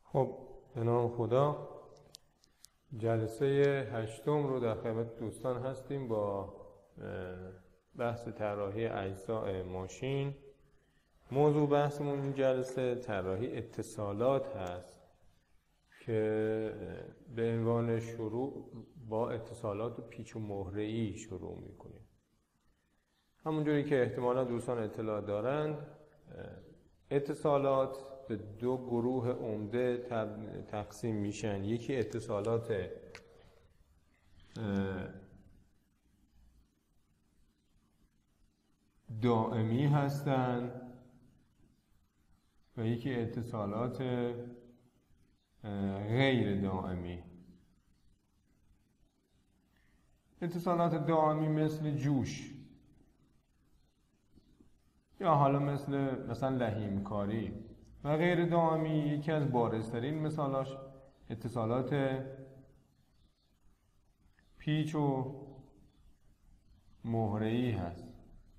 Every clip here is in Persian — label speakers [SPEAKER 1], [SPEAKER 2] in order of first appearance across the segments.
[SPEAKER 1] خب به نام خدا، جلسه 8 رو در خدمت دوستان هستیم با بحث طراحی اجزاء ماشین. موضوع بحثمون این جلسه طراحی اتصالات هست که به عنوان شروع با اتصالات پیچ و مهره‌ای شروع میکنیم. همونجوری که احتمالا دوستان اطلاع دارند، اتصالات به دو گروه عمده تقسیم میشن. یکی اتصالات دائمی هستند و یکی اتصالات غیر دائمی. اتصالات دائمی مثل جوش یا حالا مثلا لحیمکاری و غیر دائمی، یکی از بارزترین مثالاش اتصالات پیچ و مهره‌ای هست.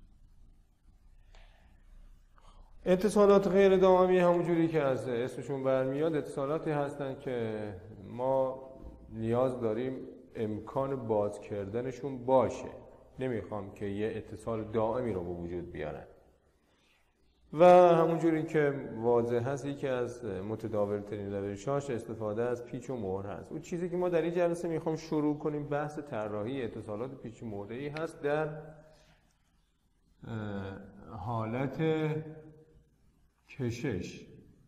[SPEAKER 1] اتصالات غیر دائمی همونجوری که از اسمشون برمیاد اتصالاتی هستن که ما نیاز داریم امکان باز کردنشون باشه. نمیخوام که یه اتصال دائمی رو به وجود بیارن. و همونجوری که واضح هست یکی از متداول‌ترین روش‌هاش استفاده از پیچ و مهر هست. اون چیزی که ما در این جلسه میخوام شروع کنیم بحث طراحی اتصالات پیچ و مهره‌ای هست در حالت کشش.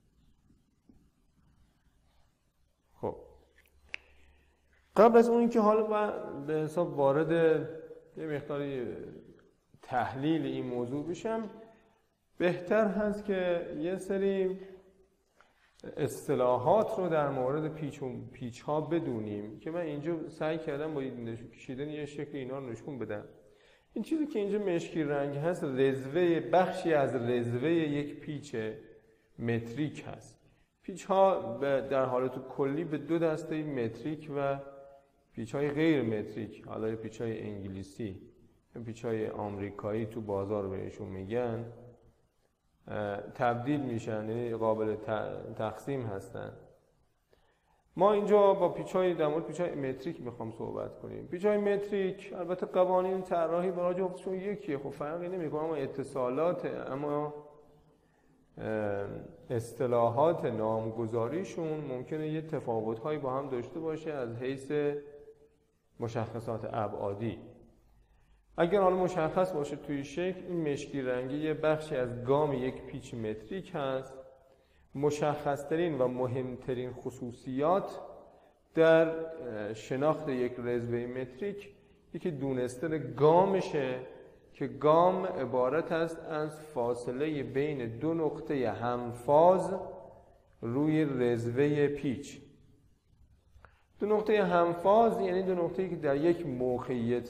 [SPEAKER 1] خب قبل از اون که حالا من به حساب وارد یه مقداری تحلیل این موضوع بشم، بهتر هست که یه سری اصطلاحات رو در مورد پیچ ها بدونیم که من اینجا سعی کردم با کشیدن یه شکل اینا رو نشون بدم. این چیزی که اینجا مشکی رنگ هست بخشی از رزوه یک پیچ متریک هست. پیچ ها در حالت کلی به دو دسته متریک و پیچ های غیر متریک، حالا پیچ های انگلیسی، پیچ های آمریکایی تو بازار بهشون میگن، تبدیل میشن، یعنی قابل تقسیم هستن. ما اینجا با در مورد پیچ‌های متریک میخوام صحبت کنیم. پیچ‌های متریک البته قوانین طراحی برای جفتشون یکیه، خب فرقی نمیکنه، اما اتصالات، اما اصطلاحات نامگذاریشون ممکنه یه تفاوت‌هایی با هم داشته باشه از حیث مشخصات ابعادی. اگر حالا مشخص باشه توی شکل، این مشکی رنگی یه بخشی از گام یک پیچ متریک هست. مشخصترین و مهمترین خصوصیات در شناخت یک رزوه متریک یکی دونستن گامشه که گام عبارت است از فاصله بین دو نقطه همفاز روی رزوه پیچ. دو نقطه همفاز یعنی دو نقطه‌ای که در یک موقعیت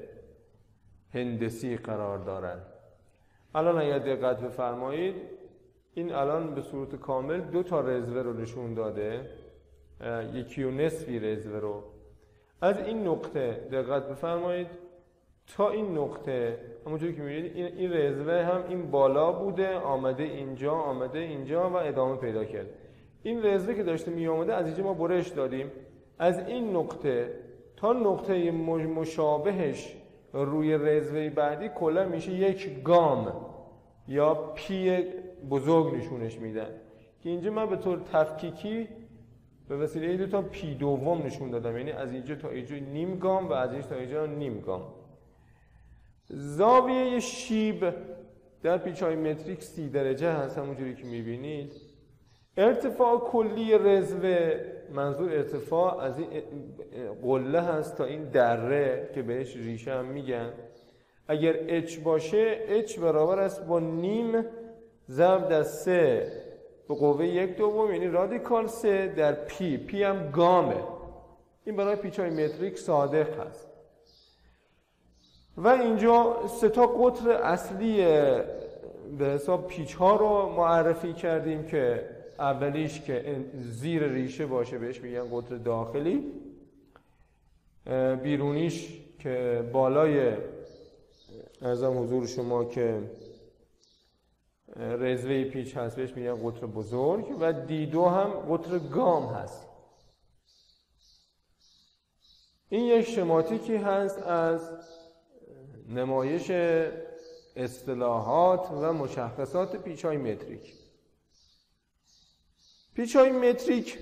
[SPEAKER 1] هندسی قرار دارن. الان اگر دقت بفرمایید، این الان به صورت کامل دو تا رزوه رو نشون داده، یکی و نصفی رزوه رو. از این نقطه دقت بفرمایید تا این نقطه، همونجوری که می‌بینید این رزوه هم این بالا بوده، آمده اینجا و ادامه پیدا کرد. این رزوه که داشته می آمده از اینجا ما برش دادیم، از این نقطه تا نقطه مشابهش روی رزوه بعدی کلا میشه یک گام یا پی بزرگ نشونش میدن که اینجا من به طور تفکیکی به وسیله دو تا پی دوم نشون دادم، یعنی از اینجا تا اینجا نیم گام و از اینجا تا اینجا نیم گام. زاویه شیب در پیچ‌های متریک 30 درجه هست، همونجوری که میبینید. ارتفاع کلی رزوه، منظور ارتفاع از این قله هست تا این دره که بهش ریشه هم میگن. اگر اچ باشه، اچ برابر است با نیم ضرب در 3 به قوه 1/2، یعنی رادیکال 3 در پی هم گامه. این برای پیچ‌های متریک صادق هست. و اینجا 3 تا قطر اصلی به حساب پیچ ها رو معرفی کردیم که اولیش که زیر ریشه باشه بهش میگن قطر داخلی، بیرونیش که بالای ارزم حضور شما که رزوه پیچ هست بهش میگن قطر بزرگ و D2 هم قطر گام هست. این یک شماتیکی هست از نمایش اصطلاحات و مشخصات پیچ‌های متریک. پیچ‌های متریک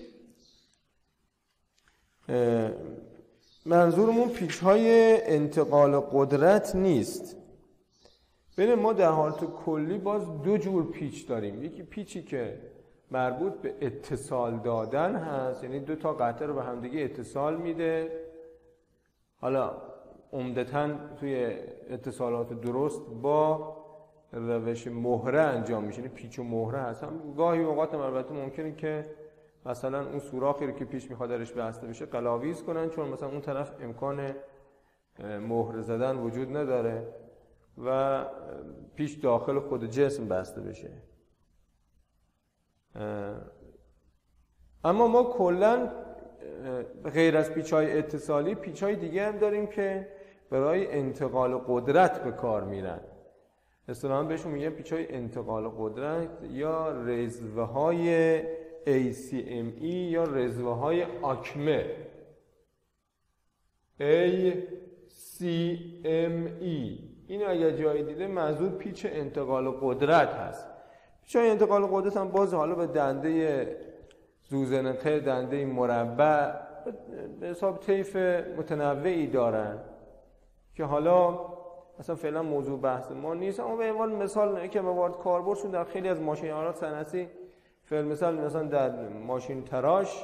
[SPEAKER 1] منظورمون پیچ‌های انتقال قدرت نیست. ببین ما در حالت کلی باز دو جور پیچ داریم. یکی پیچی که مربوط به اتصال دادن هست، یعنی دو تا قطعه رو به همدیگه اتصال میده. حالا عمدتاً توی اتصالات درست با روش مهره انجام میشه، یعنی پیچ و مهره هست. هم گاهی اوقات البته ممکنه که مثلا اون سوراخی رو که پیچ میخواد درش بسته بشه قلاویز کنن، چون مثلا اون طرف امکان مهره زدن وجود نداره و پیچ داخل خود جسم بسته بشه. اما ما کلاً غیر از پیچ‌های اتصالی پیچ‌های دیگه هم داریم که برای انتقال قدرت به کار میرن. اصطلاحاً بهشون میگن پیچ‌های انتقال قدرت یا رزوه‌های ACME یا رزوه‌های آکمه ACME. این اگر جایی دیده منظور پیچ انتقال قدرت هست. پیچ‌های انتقال قدرت هم باز حالا به دنده زوزنقه، دنده مربع به حساب طیف متنوعی دارن که حالا اصلا فعلا موضوع بحث ما نیست، اما به عنوان مثال که موارد کاربردشون در خیلی از ماشین آلات صنعتی، فعل مثلا در ماشین تراش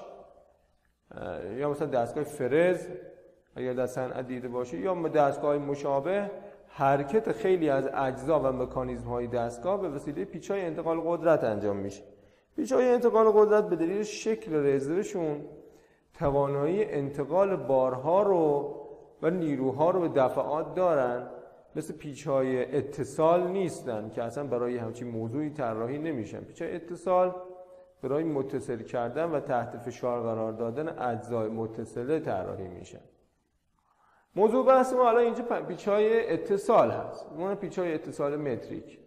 [SPEAKER 1] یا مثلا دستگاه فرز اگر در صنعت دیده باشه یا دستگاه مشابه، حرکت خیلی از اجزا و مکانیزم‌های دستگاه به وسیله پیچ‌های انتقال قدرت انجام میشه. پیچ‌های انتقال قدرت به دلیل شکل رزوهشون توانایی انتقال بارها رو و نیروها رو به دفعات دارن، مثل پیچ‌های اتصال نیستن که اصلا برای همچین موضوعی طراحی نمیشن. پیچ‌های اتصال برای متصل کردن و تحت فشار قرار دادن اجزای متصله طراحی میشن. موضوع بحث ما الان اینجا پیچ‌های اتصال هست. اون پیچ‌های اتصال متریک.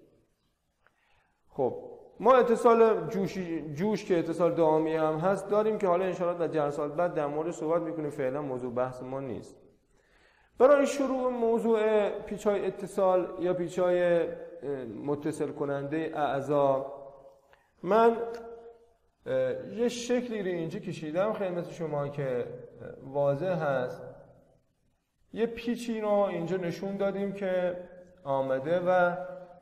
[SPEAKER 1] خب ما اتصال جوش که اتصال دائمی هم هست داریم که حالا ان شاءالله در جلسات بعد در مورد صحبت میکنیم، فعلا موضوع بحث ما نیست. برای شروع موضوع پیچ‌های اتصال یا پیچ‌های متصل کننده اعضا، من یه شکلی رو اینجا کشیدم خدمت شما که واضح هست. یه پیچی رو اینجا نشون دادیم که آمده و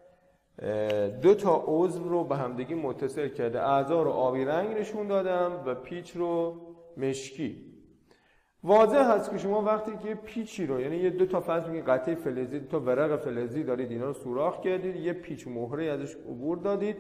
[SPEAKER 1] دو تا عضو رو به همدیگه متصل کرده. اعضا رو آبی رنگ نشون دادم و پیچ رو مشکی. واضح هست که شما وقتی که پیچی رو، یعنی یه دو تا فرض بگید قطعه فلزی، دو تا ورق فلزی دارید، اینا رو سوراخ کردید، یه پیچ مهره ازش عبور دادید،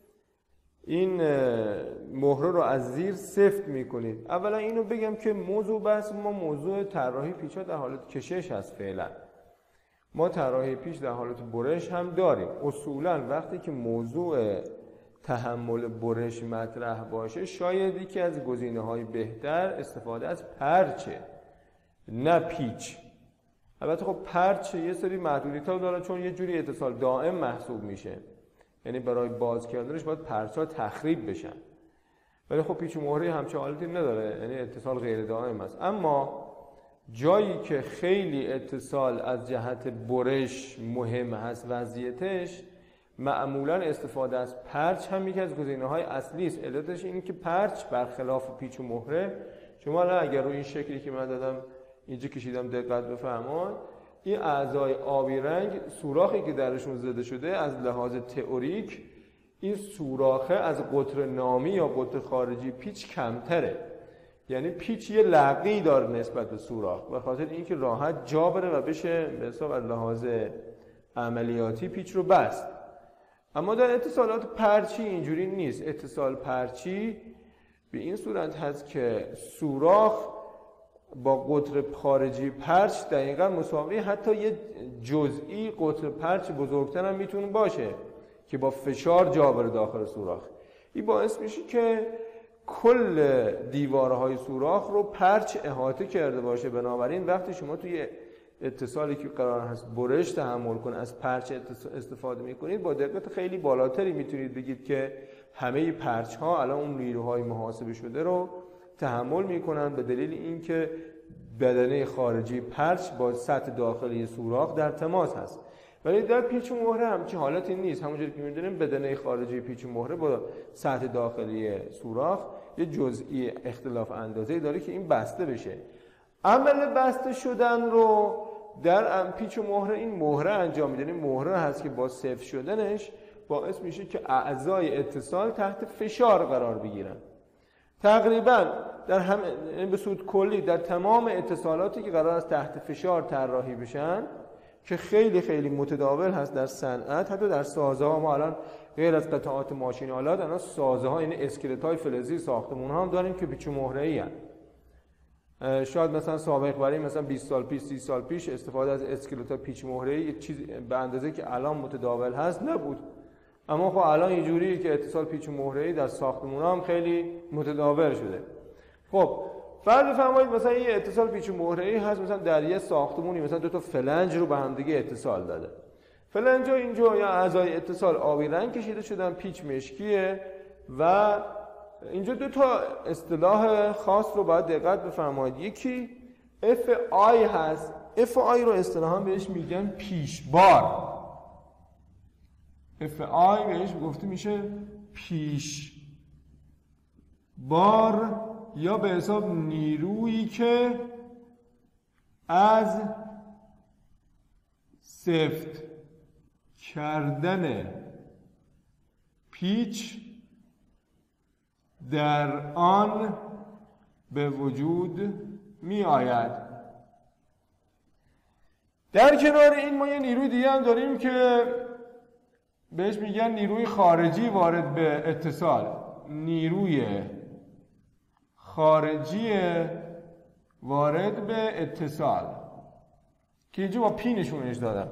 [SPEAKER 1] این مهره رو از زیر سفت میکنید. اولا اینو بگم که موضوع بحث ما موضوع طراحی پیچ‌ها در حالت کشش هست. فعلا ما طراحی پیچ در حالت برش هم داریم. اصولا وقتی که موضوع تحمل برش مطرح باشه، شاید یکی از گزینه‌های بهتر استفاده از پرچه، نه پیچ. البته خب پرچ یه سری محدودیت‌ها داره، چون یه جوری اتصال دائم محسوب میشه، یعنی برای باز کردنش باید پرچ‌ها تخریب بشن. ولی خب پیچ و مهره همچین حالتی نداره، یعنی اتصال غیر دائم است. اما جایی که خیلی اتصال از جهت برش مهم هست وضعیتش، معمولا استفاده از پرچ هم یکی از گزینه‌های اصلی است. علتش اینه که پرچ برخلاف پیچ و مهره، شما الان اگر روی این شکلی که من دادم اینجا کشیدم دقت بفرمایید، این اعضای آبی رنگ سوراخی که درشون زده شده از لحاظ تئوریک، این سوراخه از قطر نامی یا قطر خارجی پیچ کمتره. یعنی پیچ یه لقی داره نسبت به سوراخ، به خاطر اینکه راحت جا بره و بشه به حساب از لحاظ عملیاتی پیچ رو بست. اما در اتصالات پرچی اینجوری نیست. اتصال پرچی به این صورت هست که سوراخ با قطر خارجی پرچ دقیقاً مساوی، حتی یه جزئی قطر پرچ بزرگتر هم میتونه باشه که با فشار جا بره داخل سوراخ. این باعث میشه که کل دیوارهای سوراخ رو پرچ احاطه کرده باشه. بنابراین وقتی شما توی اتصالی که قرار هست برش تحمل کنه از پرچ استفاده میکنید، با دقت خیلی بالاتری میتونید بگید که همه پرچ ها الان اون نیروهای محاسبه شده رو تحمل میکنن، به دلیل اینکه بدنه خارجی پرچ با سطح داخلی سوراخ در تماس هست. ولی در پیچ و مهره همچین حالتی نیست. همونجوری که می‌دونیم بدنه خارجی پیچ و مهره با سطح داخلی سوراخ یه جزئی اختلاف اندازه‌ای داره که این بسته بشه. عمل بسته شدن رو در پیچ و مهره این مهره انجام میده. این مهره هست که با صفر شدنش باعث میشه که اعضای اتصال تحت فشار قرار بگیرن. تقریبا در به صورت کلی در تمام اتصالاتی که قرار است تحت فشار طراحی بشن که خیلی خیلی متداول هست در صنعت، حتی در سازه ها ما الان غیر از قطعات ماشین آلات الان سازه ها، این اسکلت های فلزی ساختمون ها هم داریم که پیچ و مهره ای هستند. شاید مثلا سابق برای مثلا 20 سال پیش 30 سال پیش استفاده از اسکلت های پیچ و مهره ای چیز به اندازه که الان متداول هست نبود، اما خب الان اینجوریه که اتصال پیچ و مهره ای در ساختمون ها هم خیلی متداول شده. خب فرض بفرمایید مثلا یه اتصال پیچ و مهره‌ای هست، مثلا در یه ساختمونی مثلا دو تا فلنج رو به هم دیگه اتصال داده. فلنج‌ها اینجا یا اعضای اتصال آبی رنگ کشیده شدن، پیچ مشکیه و اینجا دو تا اصطلاح خاص رو باید دقت بفرمایید. یکی FI هست. FI رو اصطلاحاً بهش میگن پیشبار. FI بهش گفته میشه پیشبار یا به حساب نیرویی که از سفت کردن پیچ در آن به وجود می آید. در کنار این ما یه نیروی دیگه هم داریم که بهش میگن نیروی خارجی وارد به اتصال. نیروی خارجی وارد به اتصال که اینجا با پی نشونش دادم.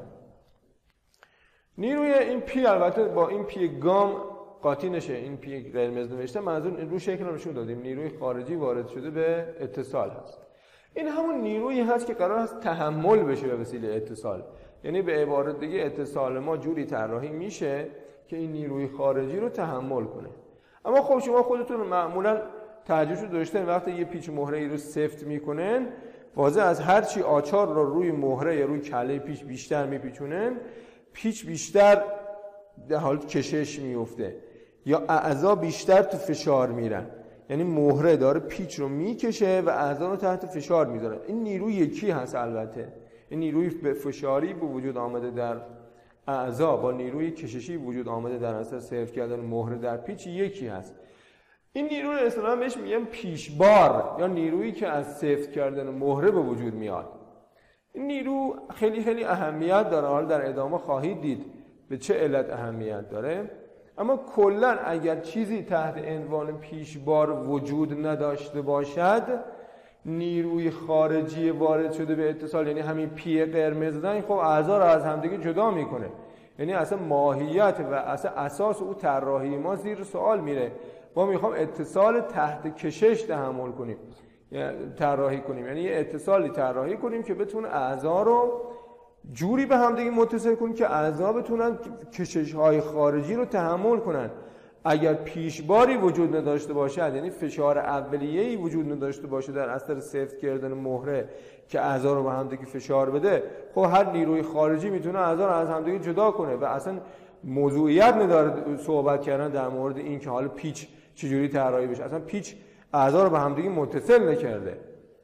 [SPEAKER 1] نیروی این پی البته با این پی گام قاطی نشه، این پی قرمز نوشته، منظور رو شکل رو نشون دادیم. نیروی خارجی وارد شده به اتصال هست. این همون نیرویی هست که قرار است تحمل بشه به وسیله اتصال. یعنی به عبارت دیگه اتصال ما جوری طراحی میشه که این نیروی خارجی رو تحمل کنه. اما خب شما خودتون معمولا تعجبش رو داشتن وقتی یه پیچ مهره ای رو سفت میکنن، واضح از هر چی آچار رو روی مهره یا روی کله پیچ بیشتر میپیچونن، پیچ بیشتر در حال کشش میفته یا اعضا بیشتر تو فشار میرن. یعنی مهره داره پیچ رو میکشه و اعضا رو تحت فشار میذاره. این نیروی یکی هست. البته این نیروی فشاری به وجود آمده در اعضا با نیروی کششی وجود آمده در اثر صرف کردن مهره در پیچ یکی هست. این نیروی اصطلاحاً بهش میگن پیشبار یا نیرویی که از سفت کردن مهره به وجود میاد. این نیرو خیلی خیلی اهمیت داره. حالا در ادامه خواهید دید به چه علت اهمیت داره. اما کلاً اگر چیزی تحت عنوان پیشبار وجود نداشته باشد، نیروی خارجی وارد شده به اتصال، یعنی همین پی قرمز زدن، خب اعضا رو از همدیگه جدا میکنه. یعنی اصلا ماهیت و اصلا اساس او طراحی ما زیر سوال میره. ما میخوام اتصال تحت کشش تحمل کنیم، طراحی کنیم، یعنی یه اتصالی طراحی کنیم که بتونه اعضا رو جوری به هم دیگه متصل کنیم که اعضا بتونن کشش‌های خارجی رو تحمل کنن. اگر پیشباری وجود نداشته باشد، یعنی فشار اولیه‌ای وجود نداشته باشه در اثر سفت کردن مهره که اعضا رو به هم دیگه فشار بده، خب هر نیروی خارجی میتونه اعضا رو از هم دیگه جدا کنه و اصلا موضوعیت نداره صحبت کردن در مورد این که حالا پیچ چجوری طراحی بشه. اصلا پیچ اعضا رو به هم دیگه متصل نکرده.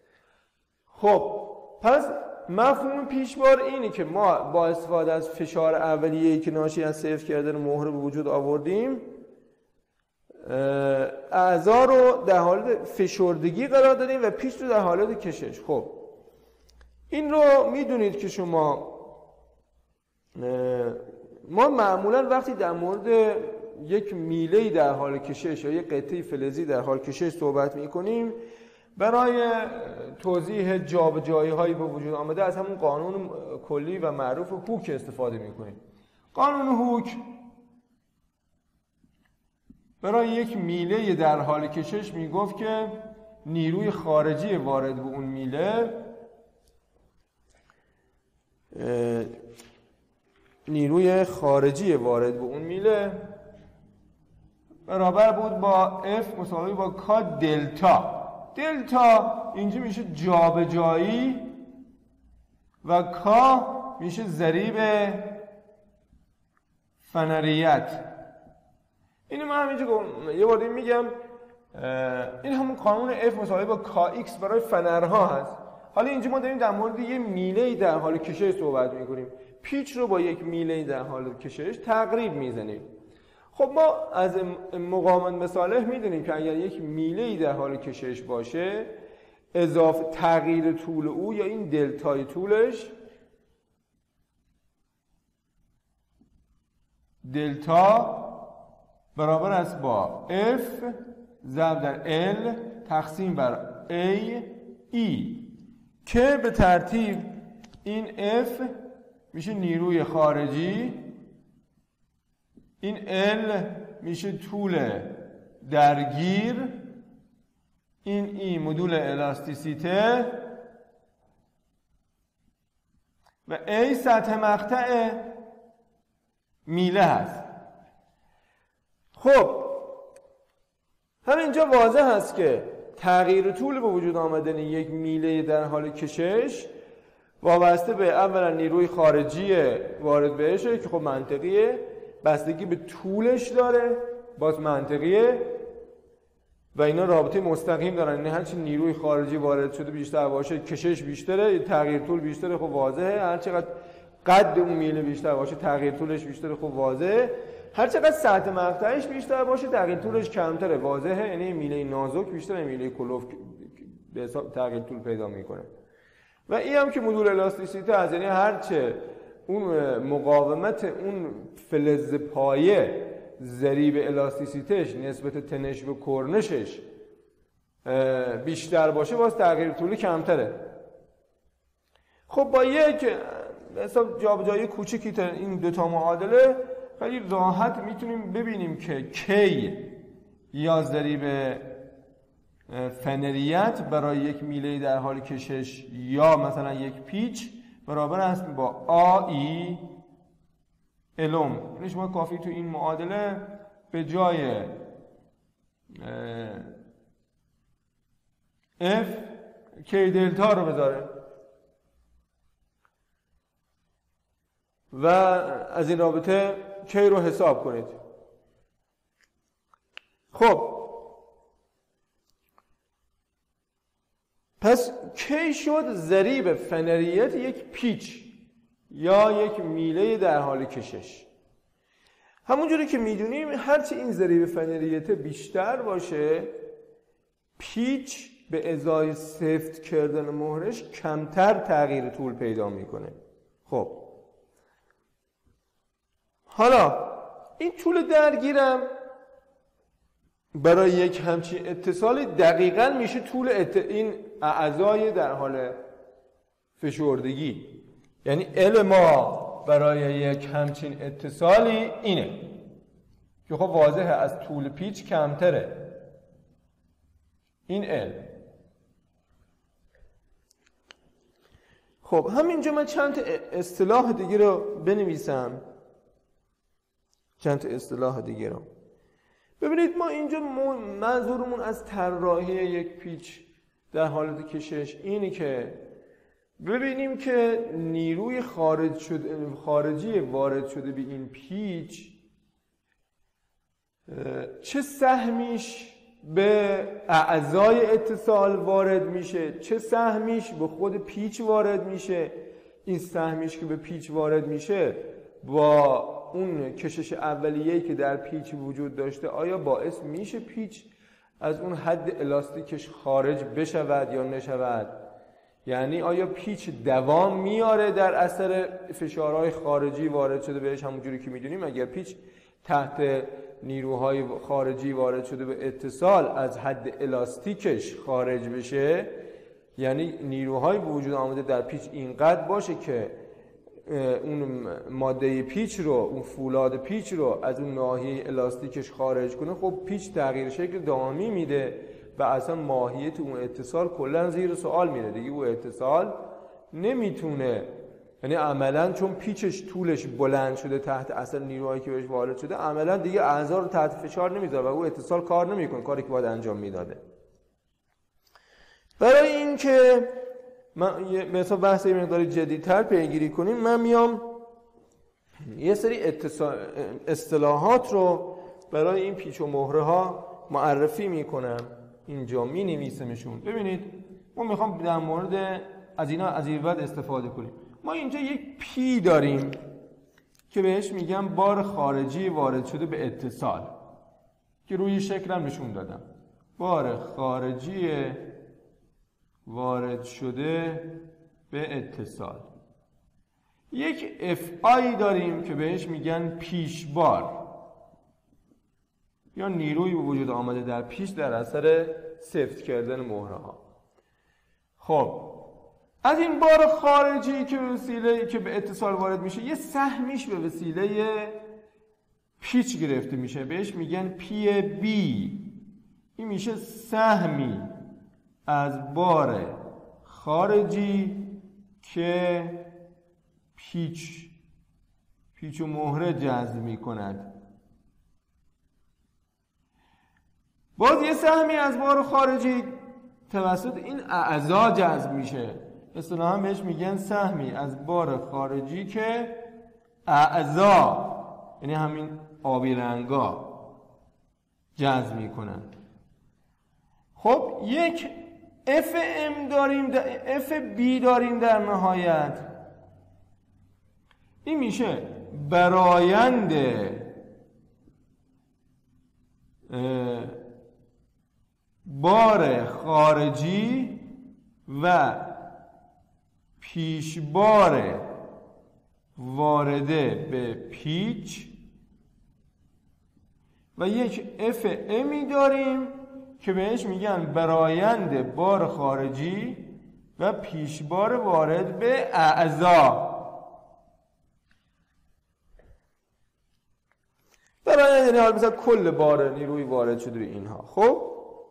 [SPEAKER 1] خب پس مفهوم پیشبار اینه که ما با استفاده از فشار اولیه‌ای که ناشی از سفت کردن مهره به وجود آوردیم، اعضا رو در حالت فشردگی قرار دادیم و پیچ رو در حالت کشش. خب این رو میدونید که شما ما معمولا وقتی در مورد یک میله‌ای در حال کشش یا یک قطعه فلزی در حال کشش صحبت می‌کنیم، برای توضیح جابجایی‌هایی به وجود آمده از همون قانون کلی و معروف هوک استفاده می‌کنیم. قانون هوک برای یک میله در حال کشش میگفت که نیروی خارجی وارد به اون میله نیروی خارجی وارد به اون میله برابر بود با F مساوی با K دلتا. دلتا اینجا میشه جابجایی و K میشه ضریب فنریت. اینو من همینجا یه بار میگم، این همون قانون F مساوی با KX برای فنرها هست. حالا اینجا ما داریم در مورد یه میله‌ای در حال کشش صحبت میکنیم. پیچ رو با یک میله‌ای در حال کشش تقریب میزنیم. خب ما از مقاومت مصالح میدونیم که اگر یک میله‌ای در حال کشش باشه، اضافه تغییر طول او یا این دلتای طولش، دلتا برابر است با F ضرب در L تقسیم بر A که به ترتیب این F میشه نیروی خارجی، این L میشه طول درگیر، این مدول الاستیسیته و A سطح مقطع میله هست. خب همینجا واضح هست که تغییر طول به وجود آمدن یک میله در حال کشش وابسته به اولا نیروی خارجی وارد بهشه که خب منطقیه، بستگی به طولش داره باز منطقیه و اینا رابطه مستقیم دارن. یعنی هرچی نیروی خارجی وارد شده بیشتر باشه کشش بیشتره، تغییر طول بیشتره، خب واضحه. هر چقدر قد اون میله بیشتر باشه تغییر طولش بیشتره، خب واضحه. هر چقدر سطح مقطعش بیشتر باشه تغییر طولش کمتره، واضحه. یعنی میله نازک بیشتره، میله کلوف به حساب تغییر طول پیدا میکنه. و این هم که مدول الاستیسیته از یعنی هرچه اون مقاومت اون فلز پایه ضریب الاستیسیتش نسبت تنش به کرنشش بیشتر باشه باز تغییر طول کمتره. خب با یک حساب جابجایی کوچیکی تا این دوتا معادله خیلی راحت میتونیم ببینیم که K یا ضریب فنریت برای یک میله در حال کشش یا مثلا یک پیچ برابر است با آی الوم. یعنی شما کافی تو این معادله به جای F K دلتا رو بذاره و از این رابطه K رو حساب کنید. خب پس K شد ضریب فنریت یک پیچ یا یک میله در حال کشش. همونجوری که میدونیم هرچی این ضریب فنریت بیشتر باشه پیچ به ازای سفت کردن مهرش کمتر تغییر طول پیدا میکنه. خب حالا این طول درگیرم برای یک همچین اتصال دقیقاً میشه طول این اعضای در حال فشردگی. یعنی ال ما برای یک همچین اتصالی اینه که خب واضحه از طول پیچ کمتره. این ال. خب همینجا من چند اصطلاح دیگه رو بنویسم. چند اصطلاح دیگه رو ببینید. ما اینجا منظورمون از طراحی یک پیچ در حالت کشش اینه که ببینیم که نیروی خارجی وارد شده به این پیچ چه سهمیش به اعضای اتصال وارد میشه، چه سهمیش به خود پیچ وارد میشه. این سهمیش که به پیچ وارد میشه با اون کشش اولیه‌ای که در پیچ وجود داشته آیا باعث میشه پیچ از اون حد الاستیکش خارج بشود یا نشود؟ یعنی آیا پیچ دوام میاره در اثر فشارهای خارجی وارد شده بهش؟ همونجوری که میدونیم اگر پیچ تحت نیروهای خارجی وارد شده به اتصال از حد الاستیکش خارج بشه، یعنی نیروهای وجود آمده در پیچ اینقدر باشه که اون ماده پیچ رو، اون فولاد پیچ رو از اون ناحیه الاستیکش خارج کنه، خب پیچ تغییر شکل دائمی میده و اصلا ماهیت اون اتصال کلا زیر سوال میره دیگه. اون اتصال نمیتونه یعنی عملاً چون پیچش طولش بلند شده تحت اثر نیروهایی که بهش وارد شده، عملاً دیگه اعضا رو تحت فشار نمیذاره و او اتصال کار نمیکنه، کاری که باید انجام میداده. برای اینکه مثلا بحث یه مقدار جدی‌تر پیگیری کنیم، من میام یه سری اصطلاحات رو برای این پیچ و مهره ها معرفی میکنم، اینجا می نویسمشون. ببینید ما میخوام در مورد از اینا از این بعد استفاده کنیم. ما اینجا یک پی داریم که بهش میگم بار خارجی وارد شده به اتصال، که روی شکلم نشون دادم. بار خارجی وارد شده به اتصال. یک اف آی داریم که بهش میگن پیشبار یا نیروی به وجود آمده در پیش در اثر سفت کردن مهره ها. خب از این بار خارجی که به وسیله که به اتصال وارد میشه، یه سهمیش به وسیله پیچ گرفته میشه، بهش میگن پی بی. این میشه سهمی از بار خارجی که پیچ و مهره جذب میکند. باز یه سهمی از بار خارجی توسط این اعضا جذب میشه، اصطلاحاً بهش میگن سهمی از بار خارجی که اعضا، یعنی همین آبی رنگا، جذب میکنند. خب یک اف ام داریم، اف بی داریم در نهایت. این میشه برآیند بار خارجی و پیشبار وارده به پیچ، و یک اف امی داریم که بهش میگن برآیند بار خارجی و پیشبار وارد به اعضا. برآیند یعنی حالا مثلا کل بار نیروی وارد شده به اینها. خب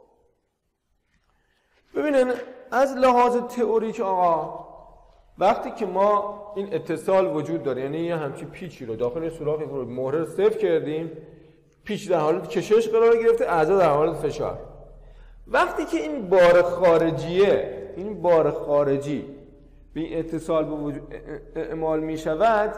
[SPEAKER 1] ببینن از لحاظ تئوریک آقا، وقتی که ما این اتصال وجود داره، یعنی یه همچین پیچی رو داخل سوراخ مهره رو صفر کردیم، پیچ در حالت کشش قرار گرفته، اعضا در حالت فشار. وقتی که این بار خارجی به این اتصال به وجود اعمال می شود،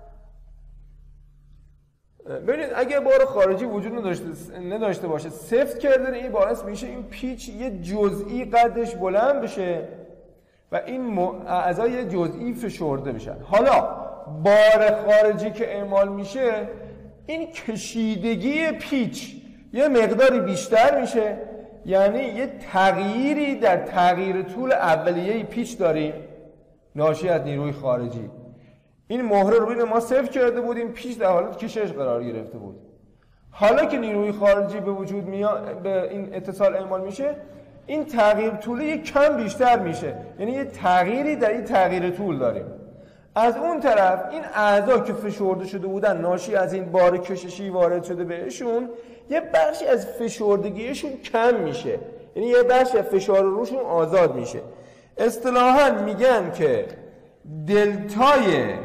[SPEAKER 1] ببینید اگه بار خارجی وجود نداشته باشه، سفت کردن این باعث میشه این پیچ یه جزئی قدش بلند بشه و این اعضا یه جزئی فشرده بشن. حالا بار خارجی که اعمال میشه، این کشیدگی پیچ یه مقداری بیشتر میشه، یعنی یه تغییری در تغییر طول اولیه پیچ داریم ناشی از نیروی خارجی. این مهره رو ببینید ما صفر کرده بودیم، پیچ در حالت کشش قرار گرفته بود. حالا که نیروی خارجی به وجود میاد، به این اتصال اعمال میشه، این تغییر طول یک کم بیشتر میشه، یعنی یه تغییری در این تغییر طول داریم. از اون طرف این اعضا که فشرده شده بودن ناشی از این بار کششی وارد شده بهشون، یه بخشی از فشردگیشون کم میشه، یعنی یه بخشی از فشار روشون آزاد میشه. اصطلاحاً میگن که دلتای،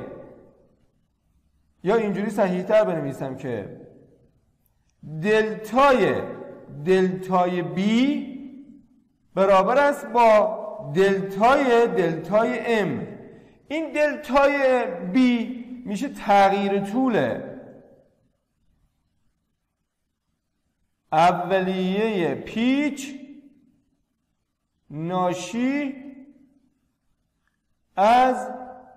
[SPEAKER 1] یا اینجوری صحیح‌تر بنویسم که دلتای بی برابر است با دلتای ام. این دلتای بی میشه تغییر طول اولیه پیچ ناشی از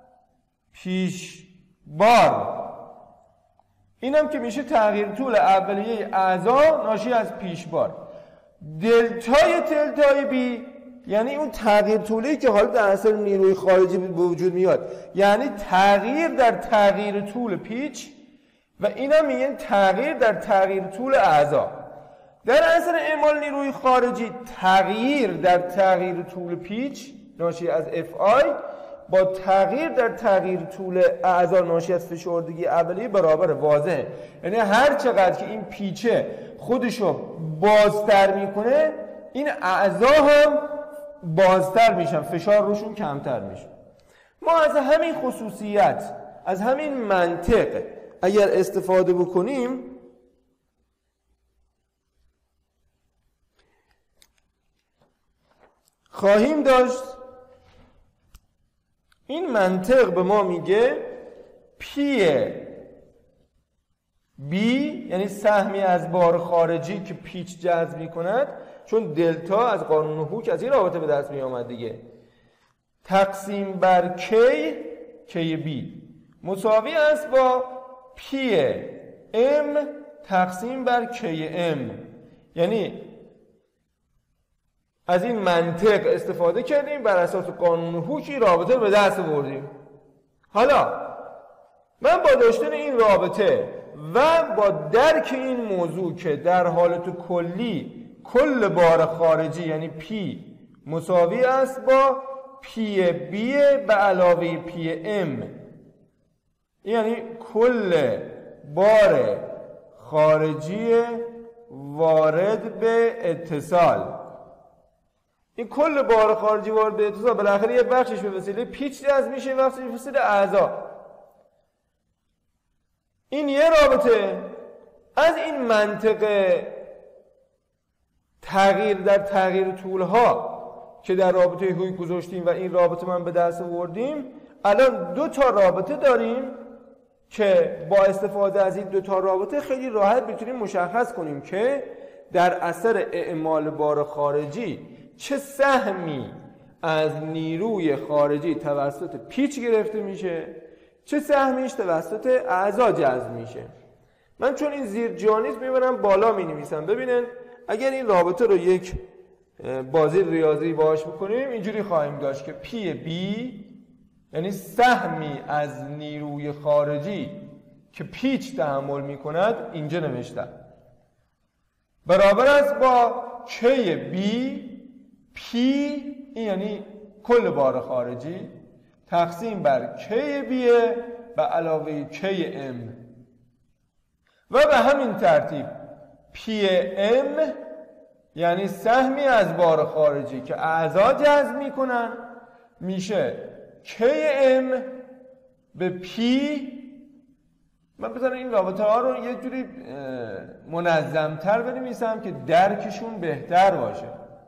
[SPEAKER 1] پیشبار. اینم که میشه تغییر طول اولیه اعضا ناشی از پیشبار. دلتای بی یعنی اون تغییر طولی که حالا در اثر نیروی خارجی به وجود میاد، یعنی تغییر در تغییر طول پیچ، و اینا میگن تغییر در تغییر طول اعضا. در اثر اعمال نیروی خارجی تغییر در تغییر طول پیچ ناشی از اف آی با تغییر در تغییر طول اعضا ناشی از فشردگی اولیه برابر، واضحه. یعنی هر چقدر که این پیچه خودشو بازتر میکنه، این اعضا هم بازتر میشن، فشار روشون کمتر میشه. ما از همین خصوصیت، از همین منطق اگر استفاده بکنیم خواهیم داشت این منطق به ما میگه پی بی، یعنی سهمی از بار خارجی که پیچ جذب میکند، چون دلتا از قانون هوک از این رابطه به دست می آمد دیگه، تقسیم بر کی بی مساوی است با پی ام تقسیم بر کی ام. یعنی از این منطق استفاده کردیم، بر اساس قانون هوکی رابطه به دست آوردیم. حالا من با داشتن این رابطه و با درک این موضوع که در حالت کلی کل بار خارجی یعنی پی مساوی است با پی بی به علاوه پی ام، یعنی کل بار خارجی وارد به اتصال، این کل بار خارجی وارد به اتصال بالاخره یه بخشش به وسیله پیچ جذب میشه، بخشش به وسیله اعضا. این یه رابطه. از این منطق تغییر در تغییر طولها که در رابطه هوک گذاشتیم و این رابطه من به دست آوردیم، الان دو تا رابطه داریم که با استفاده از این دو تا رابطه خیلی راحت میتونیم مشخص کنیم که در اثر اعمال بار خارجی چه سهمی از نیروی خارجی توسط پیچ گرفته میشه، چه سهمیش توسط اعضا جذب میشه. من چون این زیر جانیز میبرم بالا مینویسم، ببینن اگر این رابطه رو یک بازی ریاضی باهاش بکنیم اینجوری خواهیم داشت که پی بی یعنی سهمی از نیروی خارجی که پیچ تحمل میکند، اینجا نوشتم، برابر است با کی بی پی، این یعنی کل بار خارجی، تقسیم بر کی بی به علاوه کی ام. و به همین ترتیب پی ام یعنی سهمی از بار خارجی که اعضا جذب میکنن میشه کی ام به پی. من بذارم این رابطه ها رو یه جوری منظمتر بنویسم که درکشون بهتر باشه.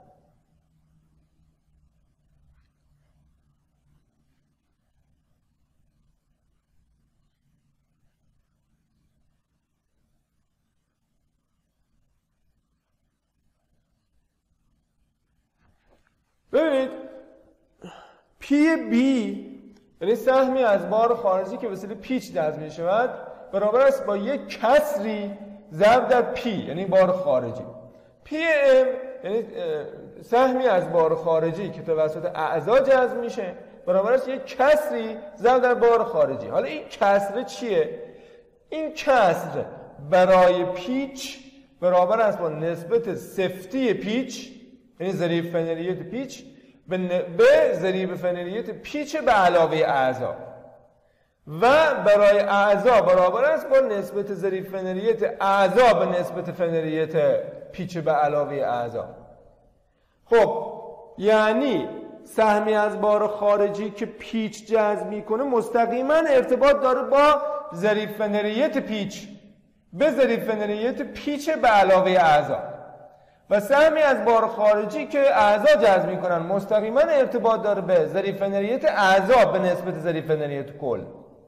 [SPEAKER 1] ببینید پی بی یعنی سهمی از بار خارجی که وسیله پیچ جذب می شود برابر است با یک کسری ضرب در پی یعنی بار خارجی. پی ام یعنی سهمی از بار خارجی که توسط اعضا جذب میشه برابر است یک کسری ضرب در بار خارجی. حالا این کسر چیه؟ این کسر برای پیچ برابر است با نسبت سفتی پیچ یعنی ضریب فنریت پیچ به ضریب فنریت پیچ به علاوه اعضا، و برای اعضا برابر است با نسبت ضریب فنریت اعضا به نسبت فنریت پیچ به علاوه اعضا. خب یعنی سهمی از بار خارجی که پیچ جذب میکنه مستقیما ارتباط داره با ضریب فنریت پیچ به ضریب فنریت پیچ به علاوه اعضا، و سهمی از بار خارجی که اعضا جذب میکنن مستقیما ارتباط داره به ضریب فنریت اعضا به نسبت ضریب فنریت کل.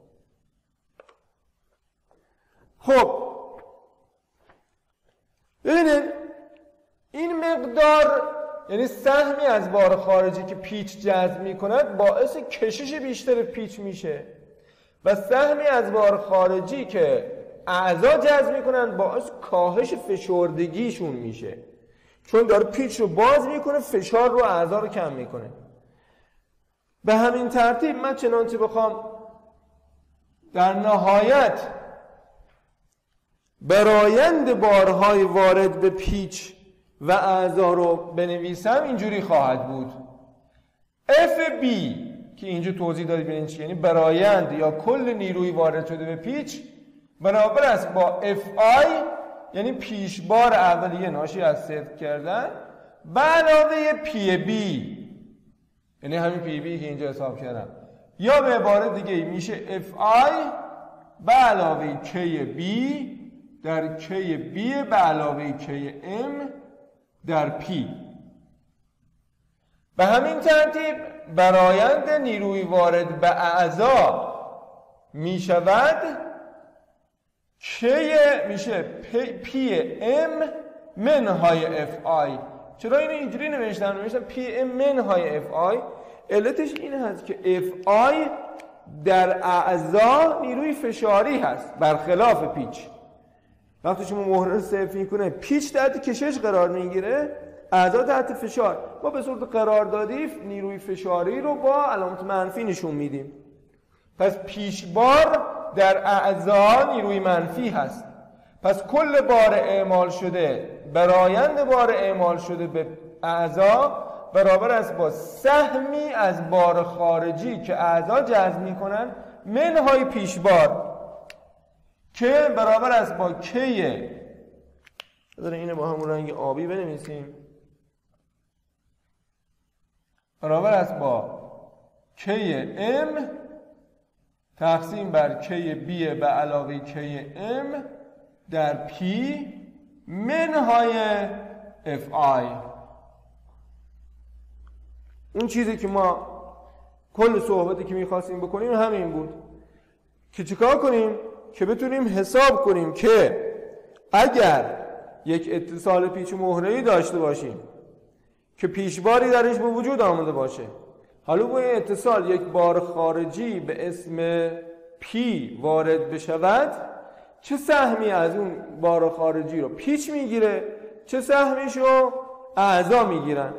[SPEAKER 1] خب ببینید این مقدار یعنی سهمی از بار خارجی که پیچ جذب میکند باعث کشش بیشتر پیچ میشه، و سهمی از بار خارجی که اعضا جذب میکنن باعث کاهش فشردگیشون میشه، چون داره پیچ رو باز میکنه فشار رو اعضا رو کم میکنه. به همین ترتیب من چنانچه بخوام در نهایت برآیند بارهای وارد به پیچ و اعضا رو بنویسم اینجوری خواهد بود: FB که اینجا توضیح دادی ببینید چی، یعنی برآیند یا کل نیروی وارد شده به پیچ برابر است با FI یعنی پیشبار اولیه ناشی از صفر کردن به علاوه پی بی یعنی همین پی بی که اینجا حساب کردم یا به عبارت دیگه میشه Fi به علاوه K B در K B به علاوه K M در P. به همین ترتیب برآیند نیروی وارد به اعضا می شود K میشه P M منهای Fi. چرا اینو اینجوری نوشتم P M منهای Fi؟ علتش این هست که Fi در اعضا نیروی فشاری هست برخلاف پیچ. وقتی شما مهره رو صفر میکنه پیچ تحت کشش قرار میگیره، اعضا تحت فشار. ما به صورت قراردادی نیروی فشاری رو با علامت منفی نشون میدیم. پس پیشبار در اعضا نیروی منفی هست. پس کل بار اعمال شده برآیند بار اعمال شده به اعضا برابر است با سهمی از بار خارجی که اعضا جذب میکنن منهای پیشبار که برابر است با کی. بذارین اینو با همون رنگ آبی بنویسیم. برابر است با کی ام تقسیم بر کی بی به علاوه کی ام در پی منهای اف آی. اون چیزی که ما کل صحبتی که میخواستیم بکنیم همین بود که چیکار کنیم که بتونیم حساب کنیم که اگر یک اتصال پیچ و مهره‌ای داشته باشیم که پیشباری درش به وجود آمده باشه، حالا با این اتصال یک بار خارجی به اسم پی وارد بشود، چه سهمی از اون بار خارجی رو پیچ میگیره، چه سهمیش رو اعضا میگیرن،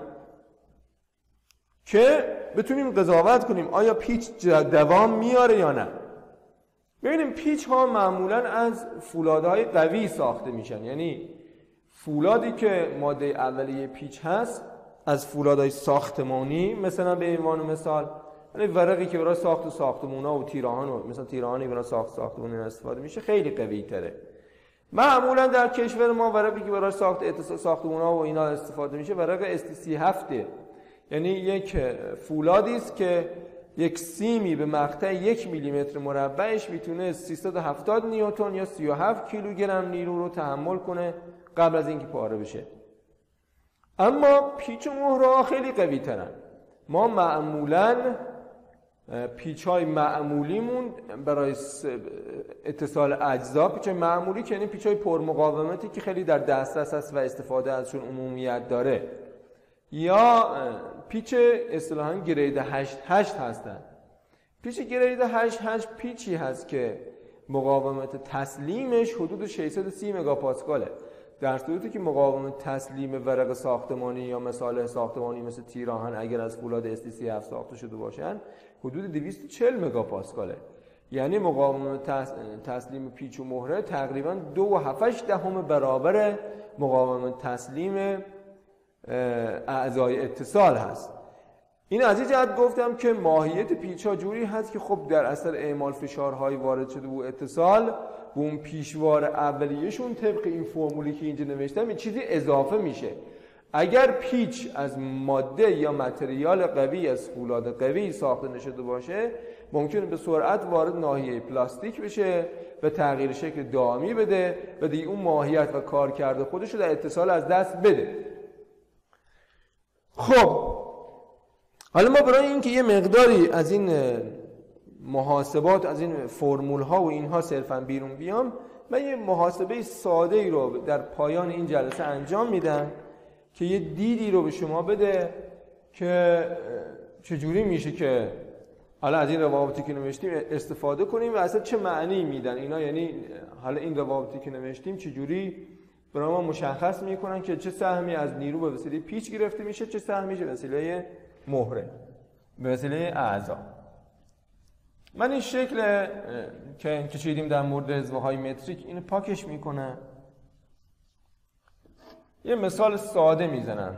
[SPEAKER 1] که بتونیم قضاوت کنیم آیا پیچ دوام میاره یا نه. ببینیم پیچ ها معمولا از فولادهای قوی ساخته میشن، یعنی فولادی که ماده اولیه پیچ هست از فولادهای ساختمانی، مثلا به عنوان مثال یعنی ورقی که برای ساخت ساختمونا و تیرهان و مثلا تیرهانی برای ساخت ساختمانی استفاده میشه خیلی قوی تره. معمولا در کشور ما ورقی که برای ساخت ساختمونا و اینا استفاده میشه ورق ST37، یعنی یک فولادی است که یک سیمی به مقطع 1 میلیمتر مربعش میتونه 370 نیوتن یا 37 کیلوگرم نیرو رو تحمل کنه قبل از اینکه پاره بشه. اما پیچ و مهره‌ها خیلی قوی ترن. ما معمولاً پیچ‌های معمولیمون برای اتصال اجزا، پیچ‌های معمولی که یعنی پیچ‌های پرمقاومتی که خیلی در دسترس هست و استفاده ازشون عمومیت داره، یا پیچ اصطلاحاً گرید 8 هستن. پیچ گرید 8 پیچی هست که مقاومت تسلیمش حدود 630 مگاپاسکاله، در صورتی که مقاومت تسلیم ورق ساختمانی یا مثال ساختمانی مثل تیرهان اگر از فولاد ST37 ساخته شده باشن حدود 240 مگاپاسکاله. یعنی مقاومت تسلیم پیچ و مهره تقریبا 2.7 برابر مقاومت تسلیم اعضای اتصال هست. این از این جهت گفتم که ماهیت پیچ ها جوری هست که خب در اثر اعمال فشارهای وارد شده و اتصال به اون پیشوار اولیه‌شون طبق این فرمولی که اینجا نوشتم یه چیزی اضافه میشه. اگر پیچ از ماده یا متریال قوی از فولاد قوی ساخته نشده باشه ممکنه به سرعت وارد ناحیه پلاستیک بشه و تغییر شکل دائمی بده و دیگه اون ماهیت و کارکرد خودش رو در اتصال از دست بده. خب حالا ما برای اینکه یه مقداری از این محاسبات از این فرمول ها و اینها صرفا بیرون بیام، من یه محاسبه ساده ای رو در پایان این جلسه انجام میدم که یه دیدی رو به شما بده که چجوری میشه که حالا از این روابطی که نوشتیم استفاده کنیم و اصلا چه معنی میدن اینا. یعنی حالا این روابطی که نوشتیم چجوری برای ما مشخص میکنن که چه سهمی از نیرو به وسیله پیچ گرفته میشه، چه سهمی به وسیله مهره، به وسیله اعضا. من این شکل که کشیدیم در مورد حزبه‌های متریک اینو پاکش میکنم، یه مثال ساده میزنم،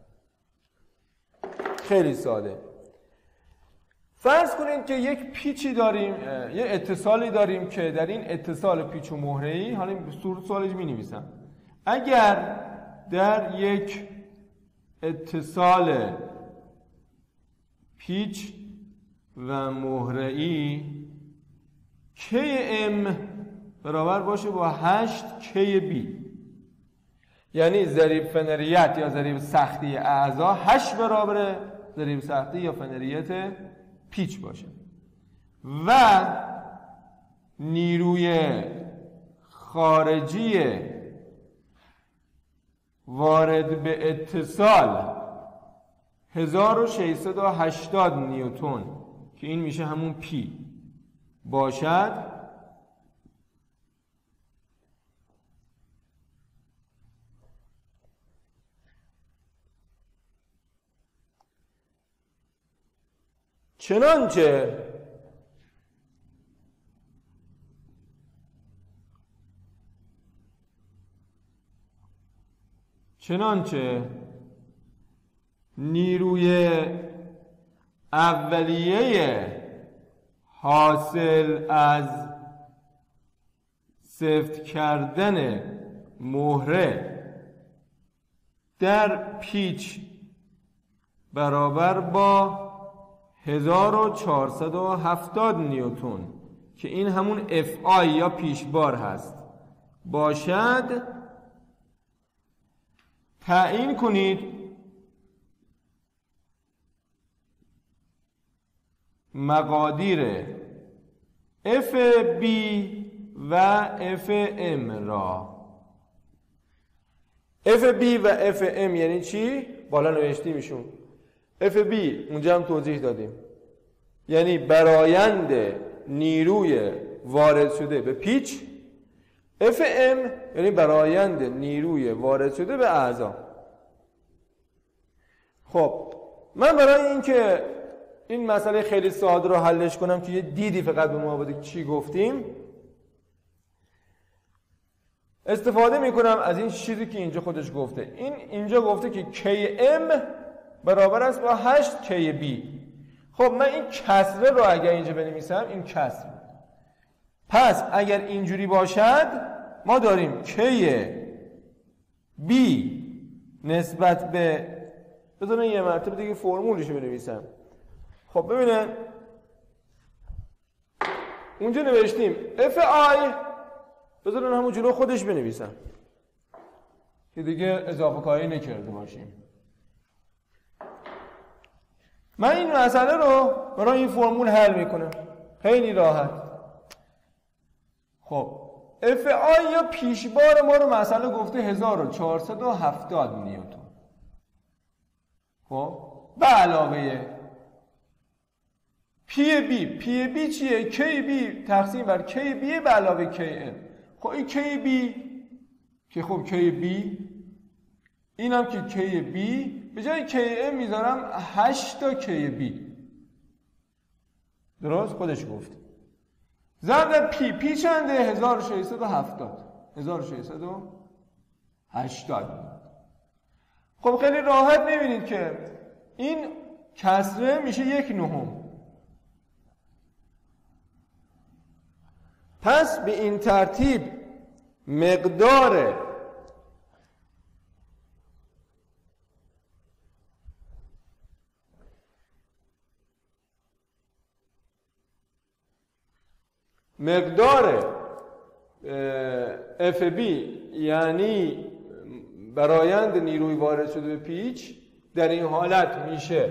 [SPEAKER 1] خیلی ساده. فرض کنید که یک پیچی داریم، یه اتصالی داریم که در این اتصال پیچ و مهره‌ای، حالا به صورت سوالش می‌نویسم، اگر در یک اتصال پیچ و مهره ای KM برابر باشه با 8 KB. یعنی ضریب فنریت یا ضریب سختی اعضا 8 برابر ضریب سختی یا فنریت پیچ باشه و نیروی خارجی وارد به اتصال 1680 نیوتن که این میشه همون پی باشد چنانچه نیروی اولیه حاصل از سفت کردن مهره در پیچ برابر با 1470 نیوتن که این همون اف آی یا پیشبار هست باشد، تعیین کنید مقادیر FB و FM را. FB و FM یعنی چی؟ بالا نوشتیمشون. FB اونجا هم توضیح دادیم، یعنی برآیند نیروی وارد شده به پیچ. FM یعنی برآیند نیروی وارد شده به اعضا. خب من برای اینکه این مسئله خیلی ساده رو حلش کنم که یه دیدی فقط به ما بده چی گفتیم، استفاده میکنم از این چیزی که اینجا خودش گفته. اینجا گفته که KM برابر است با 8 KB. خب من این کسره رو اگر اینجا بنویسم، این کسره، پس اگر اینجوری باشد ما داریم KB نسبت به، بذارن یه مرتبه دیگه فرمولش رو بنویسم. خب ببینن اونجا نوشتیم FI، بذارن همون جلو خودش بنویسم که دیگه اضافه کاری نکرده باشیم. من این مسئله رو برای این فرمول حل میکنم خیلی راحت. خب FI یا پیشبار ما رو مسئله گفته 1470 نیوتن. خب به علاوه PB چیه؟ KB تقسیم بر KB به علاوه KM. خب این KB که خب KB، اینم که KB، به جای KM میذارم 8 تا KB. درست خودش گفت. ضرب P چنده؟ 1680. خب خیلی راحت میبینید که این کسره میشه 1/9. پس به این ترتیب مقدار FB یعنی برآیند نیروی وارد شده به پیچ در این حالت میشه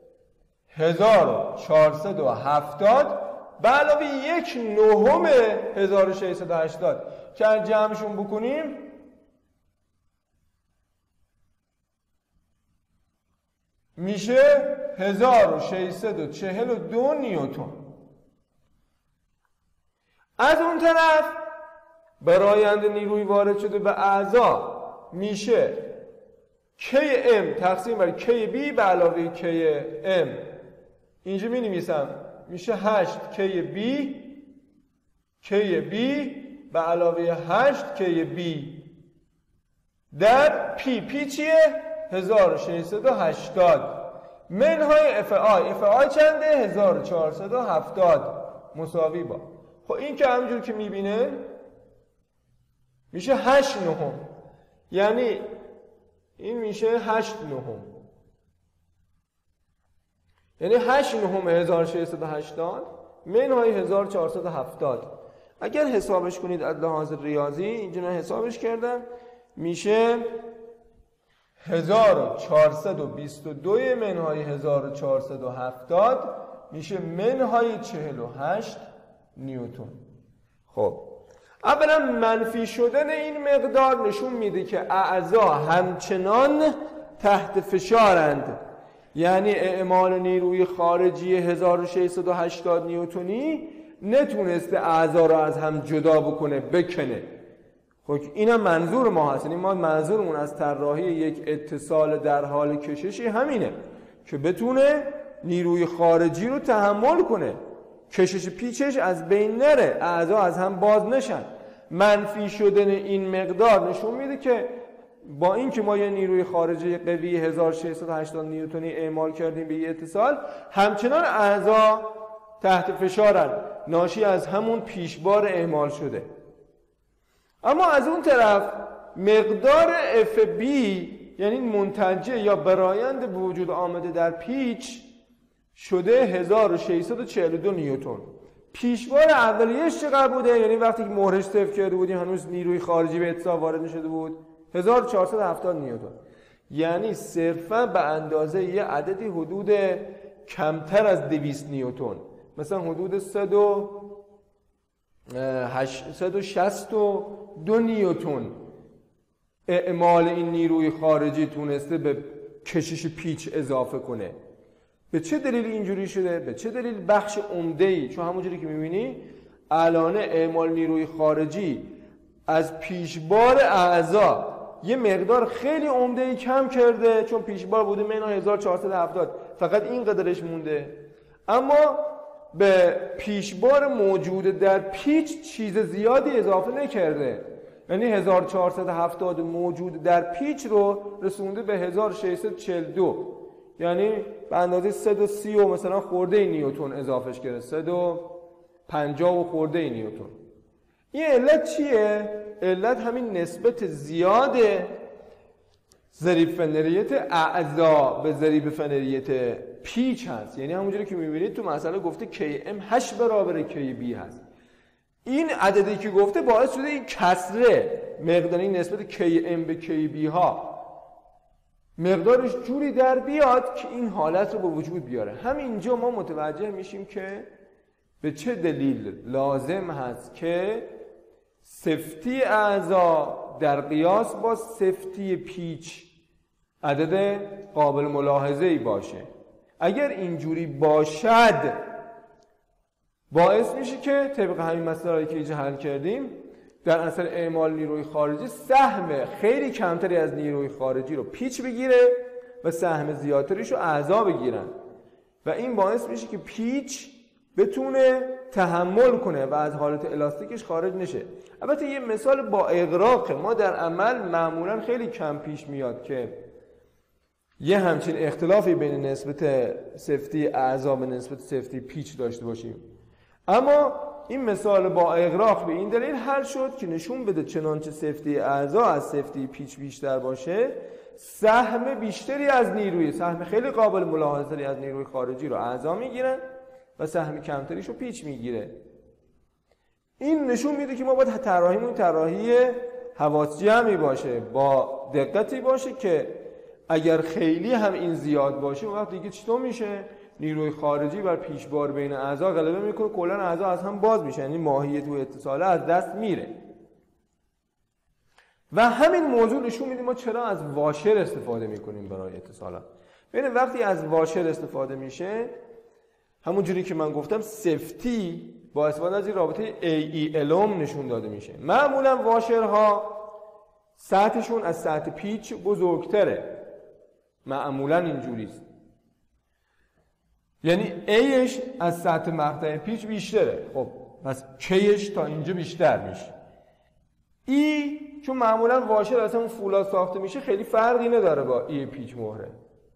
[SPEAKER 1] 1470 به علاوه 1/9 1680 که از جمعشون بکنیم میشه 1642 نیوتن. از اون طرف برآیند نیروی وارد شده به اعضا میشه KM تقسیم بر KB به علاوه KM. اینجا می نویسم میشه 8 KB به علاوه 8 KB در P چیه؟ 1680 منهای FI چنده؟ 1470 مساوی با. خب این که همینجور که میبینه میشه 8/9، یعنی این میشه 8/9. یعنی 8/9 1680 منهای 1470. اگر حسابش کنید از لحاظ ریاضی، اینجا من حسابش کردم، میشه 1422 منهای 1470 میشه منهای 48 نیوتن. خب اولا منفی شدن این مقدار نشون میده که اعضا همچنان تحت فشارند، یعنی اعمال نیروی خارجی 1680 نیوتنی نتونسته اعضا را از هم جدا بکنه، بکنه. خب اینم منظور ما هست، یعنی ما منظورمون از طراحی یک اتصال در حال کششی همینه که بتونه نیروی خارجی رو تحمل کنه، کشش پیچش از بین نره، اعضا از هم باز نشن. منفی شدن این مقدار نشون میده که با اینکه ما یه نیروی خارجی قوی 1680 نیوتنی اعمال کردیم به یه اتصال، همچنان اعضا تحت فشارن، ناشی از همون پیشبار اعمال شده. اما از اون طرف مقدار FB، یعنی منتجه یا برآیند به وجود آمده در پیچ، شده 1642 نیوتن. پیشبار اولیه‌اش چقدر بوده؟ یعنی وقتی که مهرش صفر کرده بودیم هنوز نیروی خارجی به اتصال وارد نشده بود، 1470 نیوتن. یعنی صرفا به اندازه یه عددی حدود کمتر از 200 نیوتن، مثلا حدود 162 نیوتن اعمال این نیروی خارجی تونسته به کشش پیچ اضافه کنه. به چه دلیل اینجوری شده؟ به چه دلیل؟ بخش عمده‌ای، چون همونجوری که می‌بینی الان اعمال نیروی خارجی از پیشبار اعضا یه مقدار خیلی عمده‌ای کم کرده، چون پیشبار بوده منهای 1470، فقط این قدرش مونده. اما به پیشبار موجود در پیچ چیز زیادی اضافه نکرده، یعنی 1470 موجود در پیچ رو رسونده به 1642، یعنی به اندازه 130 و مثلا خورده نیوتن اضافهش کرده، 150 و خورده نیوتن. این علت چیه؟ علت همین نسبت زیاد ضریب فنریت اعضا به ضریب فنریت پیچ هست. یعنی همونجوری که میبینید تو مسئله گفته Km 8 برابر Kb هست. این عددی که گفته باعث شده این کسره مقداری نسبت Km به Kb ها مقدارش جوری در بیاد که این حالت رو به وجود بیاره. همینجا ما متوجه میشیم که به چه دلیل لازم هست که سفتی اعضا در قیاس با سفتی پیچ عدد قابل ملاحظه‌ای باشه. اگر اینجوری باشد باعث میشه که طبق همین مسائلی که اینجا حل کردیم در اثر اعمال نیروی خارجی سهم خیلی کمتری از نیروی خارجی رو پیچ بگیره و سهم زیادتریش رو اعضا بگیرن و این باعث میشه که پیچ بتونه تحمل کنه و از حالت الاستیکش خارج نشه. البته یه مثال با اغراق ما در عمل معمولا خیلی کم پیش میاد که یه همچین اختلافی بین نسبت سفتی اعضا به نسبت سفتی پیچ داشته باشیم. اما این مثال با اغراق به این دلیل حل شد که نشون بده چنانچه سفتی اعضا از سفتی پیچ بیشتر باشه، سهم بیشتری از نیروی، سهم خیلی قابل ملاحظه‌ای از نیروی خارجی رو اعضا میگیرن و سهم کمتریش رو پیچ میگیره. این نشون میده که ما باید طراحیمون طراحی حواس جمعی باشه، با دقتی باشه که اگر خیلی هم این زیاد باشه وقت دیگه چطور میشه؟ نیروی خارجی بر پیشبار بین اعضا غلبه میکنه، کلا اعضا از هم باز میشه، یعنی ماهیت و اتصاله از دست میره. و همین موضوع نشون میده ما چرا از واشر استفاده میکنیم برای اتصالات. ببین وقتی از واشر استفاده میشه، همون جوری که من گفتم سفتی با استفاده از این رابطه AELOM نشون داده میشه. معمولا واشرها سطحشون از سطح پیچ بزرگتره، معمولا اینجوریست، یعنی Aش از سطح مقطع پیچ بیشتره. خب پس Kش تا اینجا بیشتر میشه. E چون معمولا واشر اصلا اون فولاد ساخته میشه خیلی فرقی نداره با E پیچ مهره.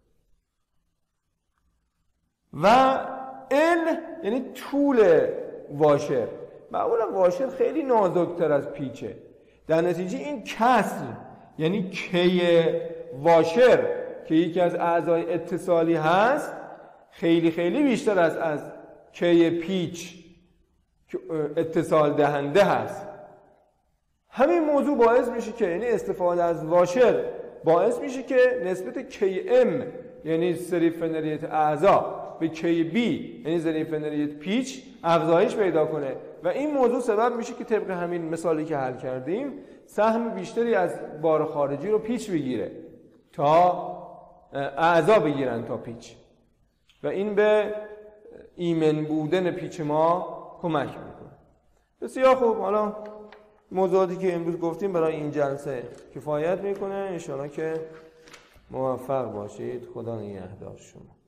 [SPEAKER 1] و L یعنی طول واشر، معمولا واشر خیلی نازکتر از پیچه، در نتیجه این کسر یعنی کی واشر که یکی از اعضای اتصالی هست خیلی خیلی بیشتر از کی پیچ که اتصال دهنده هست. همین موضوع باعث میشه که یعنی استفاده از واشر باعث میشه که نسبت کی ام یعنی سری فنریت اعضا به کی بی یعنی سری فنریت پیچ افزایش پیدا کنه و این موضوع سبب میشه که طبق همین مثالی که حل کردیم سهم بیشتری از بار خارجی رو پیچ بگیره تا اعضا بگیرن تا پیچ و این به ایمن بودن پیچ ما کمک میکنه. بسیار خوب، حالا موضوعاتی که امروز گفتیم برای این جلسه کفایت میکنه. انشاءالله که موفق باشید. خدا نگهدار شما.